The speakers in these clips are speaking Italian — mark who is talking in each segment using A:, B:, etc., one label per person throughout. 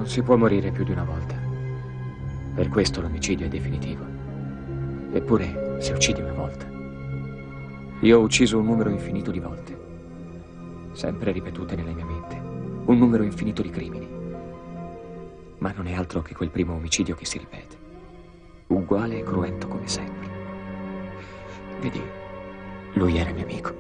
A: Non si può morire più di una volta. Per questo l'omicidio è definitivo. Eppure, se uccidi una volta... Io ho ucciso un numero infinito di volte, sempre ripetute nella mia mente. Un numero infinito di crimini. Ma non è altro che quel primo omicidio che si ripete. Uguale e cruento come sempre. Vedi, lui era mio amico.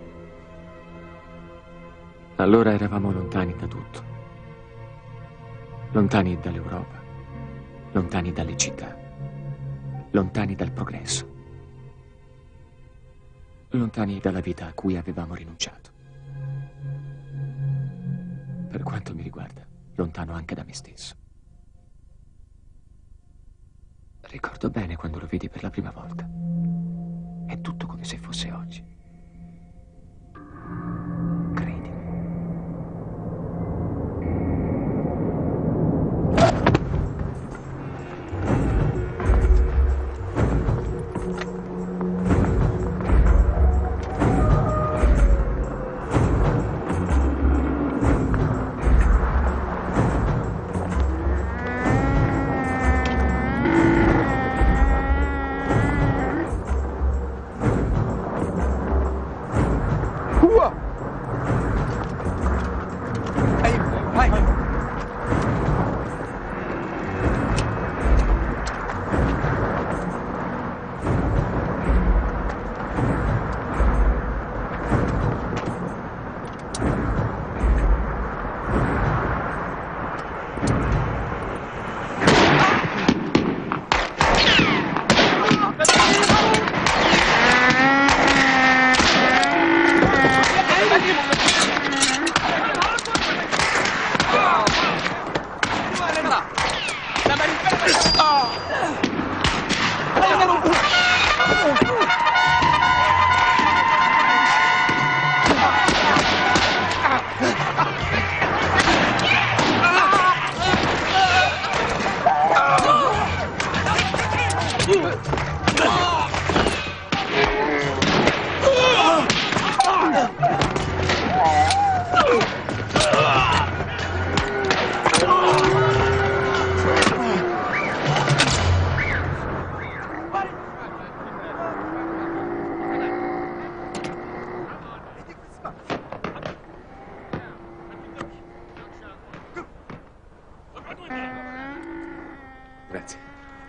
A: Allora eravamo lontani da tutto. Lontani dall'Europa. Lontani dalle città. Lontani dal progresso. Lontani dalla vita a cui avevamo rinunciato. Per quanto mi riguarda, lontano anche da me stesso. Ricordo bene quando lo vedi per la prima volta. È tutto come se fosse oggi. Grazie.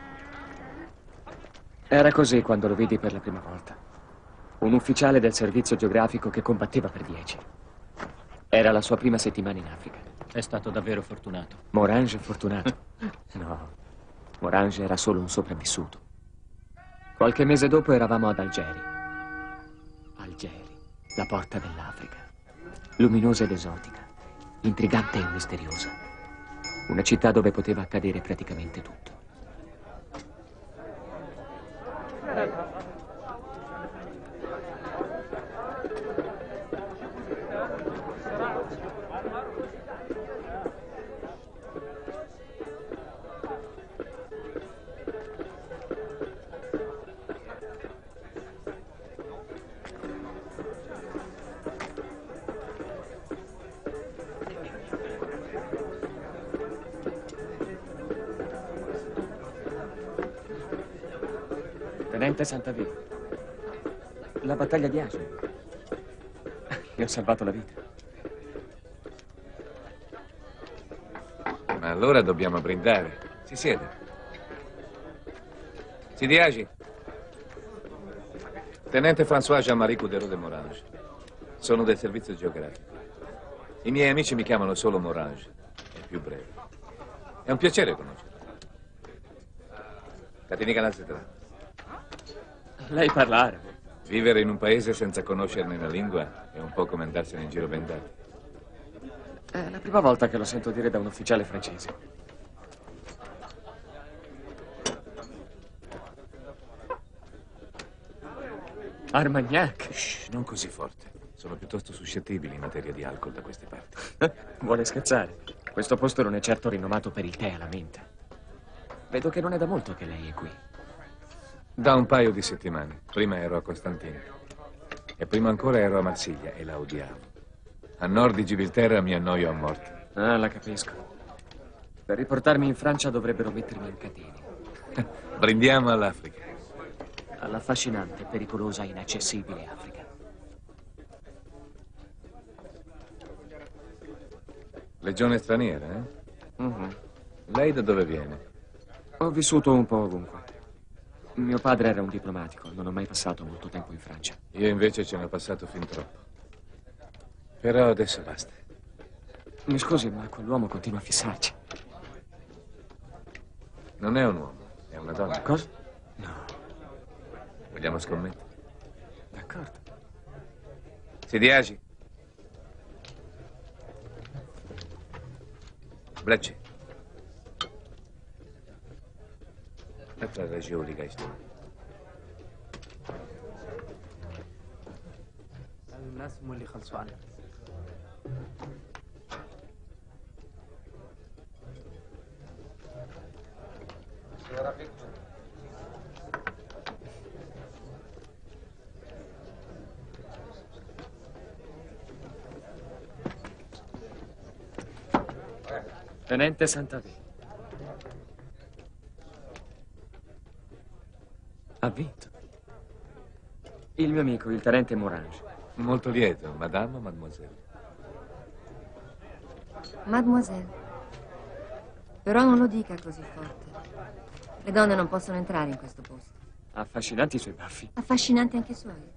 A: Era così quando lo vidi per la prima volta. Un ufficiale del servizio geografico che combatteva per 10. Era la sua prima settimana in Africa.
B: È stato davvero fortunato.
A: Morange fortunato? No, Morange era solo un sopravvissuto. Qualche mese dopo eravamo ad Algeri. Algeri, la porta dell'Africa. Luminosa ed esotica, intrigante e misteriosa. Una città dove poteva accadere praticamente tutto. Tenente Santavì, la battaglia di Agen. Mi ho salvato la vita.
C: Ma allora dobbiamo brindare. Si siede. Sidi Agen. Tenente François Jean-Marie Coudero de Morange. Sono del servizio geografico. I miei amici mi chiamano solo Morange. È più breve. È un piacere conoscerlo. Catini Canazzetra.
A: Lei parla arabo.
C: Vivere in un paese senza conoscerne la lingua è un po' come andarsene in giro bendati.
A: È la prima volta che lo sento dire da un ufficiale francese. Armagnac.
C: Shh, non così forte. Sono piuttosto suscettibili in materia di alcol da queste parti.
A: Vuole scherzare? Questo posto non è certo rinomato per il tè alla menta. Vedo che non è da molto che lei è qui.
C: Da un paio di settimane. Prima ero a Costantino. E prima ancora ero a Marsiglia e la odiavo. A nord di Gibilterra mi annoio a morte.
A: Ah, la capisco. Per riportarmi in Francia dovrebbero mettermi in catene.
C: Brindiamo all'Africa.
A: All'affascinante, pericolosa e inaccessibile Africa.
C: Legione straniera, eh?
A: Mhm.
C: Lei da dove viene?
A: Ho vissuto un po' ovunque. Mio padre era un diplomatico, non ho mai passato molto tempo in Francia.
C: Io invece ce ne ho passato fin troppo. Però adesso basta.
A: Mi scusi, ma quell'uomo continua a fissarci.
C: Non è un uomo, è una donna.
A: Cosa? No,
C: Vogliamo scommettere?
A: d'accordo.
C: Sidiaci. Blecci. Atra ragiu li gajstu.
D: الناس هم اللي خلصوا عنها.
A: Tenente Santavé. Ha vinto. Il mio amico, il tenente Morange.
C: Molto lieto, madame o mademoiselle?
E: Mademoiselle. Però non lo dica così forte. Le donne non possono entrare in questo posto.
A: Affascinanti i suoi baffi.
E: Affascinanti anche i suoi.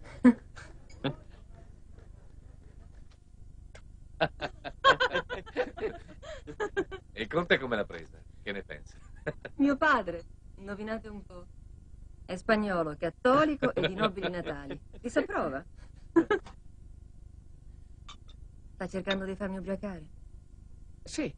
C: Il conte come l'ha presa? Che ne pensa?
E: Mio padre, indovinate un po'. È spagnolo, cattolico e di nobili natali. Vi s'approva? Sta cercando di farmi ubriacare?
A: Sì.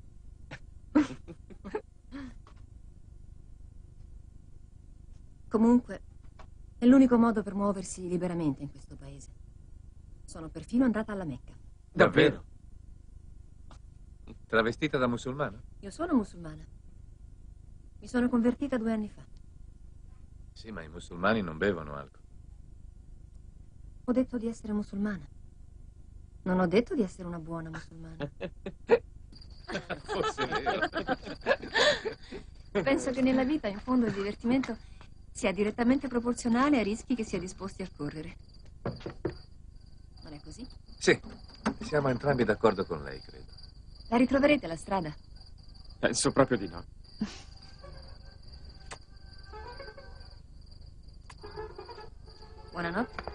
E: Comunque, è l'unico modo per muoversi liberamente in questo paese. Sono perfino andata alla Mecca.
C: Davvero? Travestita da musulmana?
E: Io sono musulmana. Mi sono convertita 2 anni fa.
C: Sì, ma i musulmani non bevono alcol.
E: Ho detto di essere musulmana. Non ho detto di essere una buona musulmana.
C: Forse è vero.
E: Penso che nella vita, in fondo, il divertimento sia direttamente proporzionale ai rischi che si è disposti a correre. Non è così?
C: Sì, siamo entrambi d'accordo con lei, credo.
E: La ritroverete la strada?
A: Penso proprio di no.
E: Buonanotte.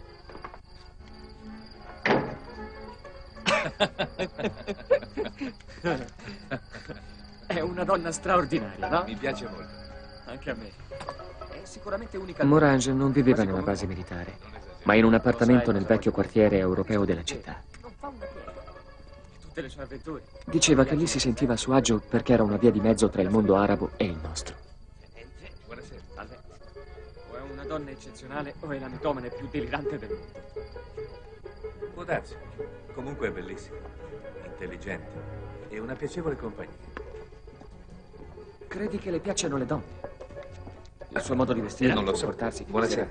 A: È una donna straordinaria, no?
C: Mi piace molto.
A: Anche a me. È sicuramente unica. Morange non viveva nella base militare, ma in un appartamento nel vecchio quartiere europeo della città.
B: Non fa una piega. Tutte le sue avventure.
A: Diceva che lì si sentiva a suo agio perché era una via di mezzo tra il mondo arabo e il nostro.
C: Buonasera.
A: Salve. O è una donna eccezionale o è la mitomane più delirante del mondo.
C: Può darsi. Comunque è bellissima, intelligente e una piacevole compagnia.
A: Credi che le piacciono le donne? Il suo modo di vestire,
C: Non
A: di
C: lo so.
A: comportarsi.
C: Buonasera.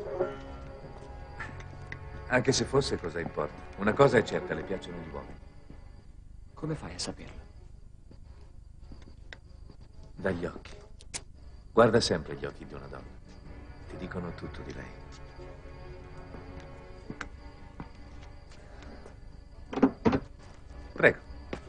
C: Anche se fosse, cosa importa? Una cosa è certa, le piacciono gli uomini.
A: Come fai a saperlo?
C: Dagli occhi. Guarda sempre gli occhi di una donna. Ti dicono tutto di lei. Prego.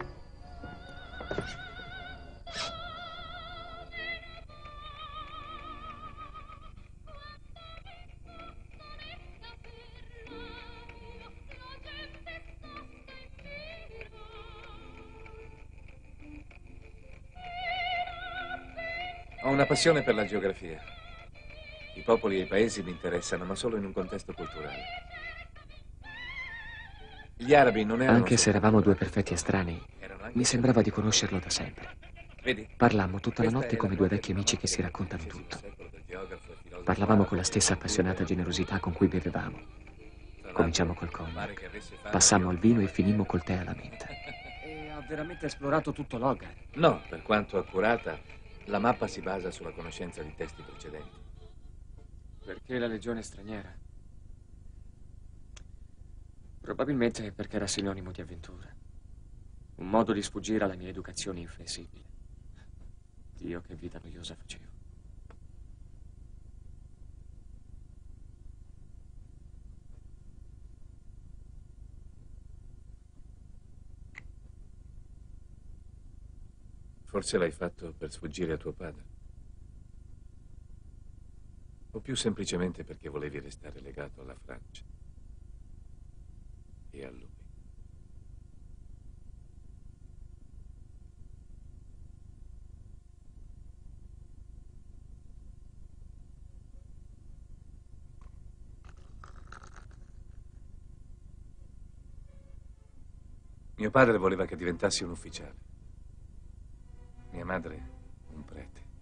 C: Ho una passione per la geografia. I popoli e i paesi mi interessano, ma solo in un contesto culturale. Gli arabi non erano...
A: Anche se
C: solo
A: eravamo due
C: culturali,
A: perfetti estranei,
C: erano anche
A: mi sembrava di conoscerlo da sempre.
C: Vedi?
A: Parlammo tutta la
C: Questa
A: notte
C: è
A: come
C: la
A: due
C: notte
A: vecchi
C: di
A: amici
C: notte
A: che si
C: del
A: raccontano
C: XV
A: tutto.
C: secolo del geografo e filosofo
A: Parlavamo con la
C: arabo,
A: stessa appassionata generosità con cui bevevamo.
C: Tra l'altro,
A: Cominciamo col
C: pare
A: cognac,
C: che avesse fame
A: passammo
C: di
A: al vino e
C: oppio.
A: finimmo col tè alla menta. E ha veramente esplorato tutto l'Ogar.
C: No, per quanto accurata, la mappa si basa sulla conoscenza di testi precedenti.
A: Perché la legione straniera? Probabilmente perché era sinonimo di avventura. Un modo di sfuggire alla mia educazione inflessibile. Dio, che vita noiosa facevo.
C: Forse l'hai fatto per sfuggire a tuo padre. O più semplicemente perché volevi restare legato alla Francia e a lui. Mio padre voleva che diventassi un ufficiale. Mia madre un prete.